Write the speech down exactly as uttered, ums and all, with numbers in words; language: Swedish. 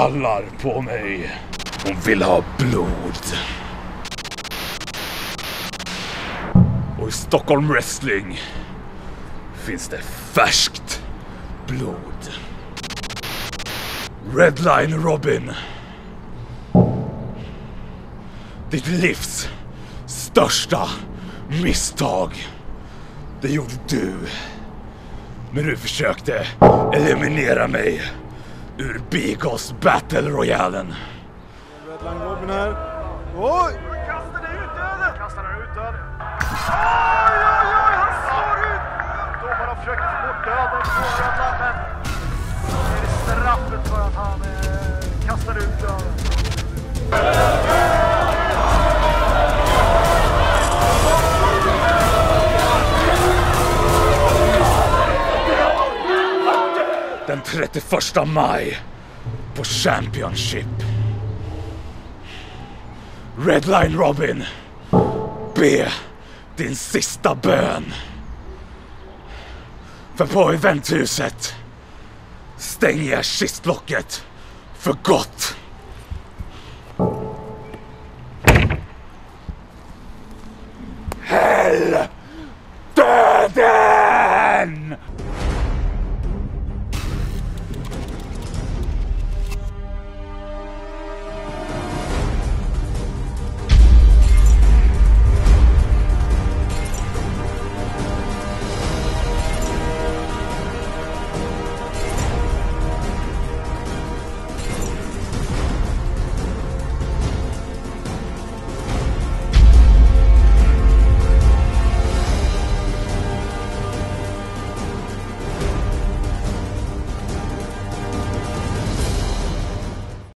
kallar på mig. Hon vill ha blod. Och i Stockholm Wrestling finns det färskt blod. Redline Robin. Ditt livs största misstag. Det gjorde du. Men du försökte eliminera mig ur Beagles Battle Royalen. Redline Robin här. Oj! Kastar det ut döden! Kastar det ut döden! Oj, oj, oj! Han slår ut! Domarna försöker få bort döden på Redline, men det är straffet för att han eh, kastar ut döden. Den trettioförsta maj på Championship. Redline Robin, be din sista bön. För på eventhuset stänger jag kistlocket för gott.